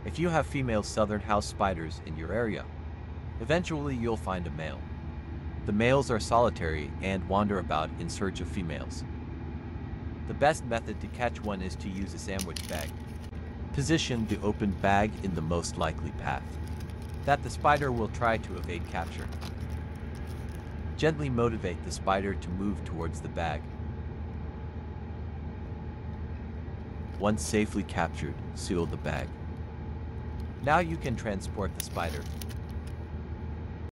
If you have female southern house spiders in your area, eventually you'll find a male. The males are solitary and wander about in search of females. The best method to catch one is to use a sandwich bag. Position the open bag in the most likely path that the spider will try to evade capture. Gently motivate the spider to move towards the bag. Once safely captured, seal the bag. Now you can transport the spider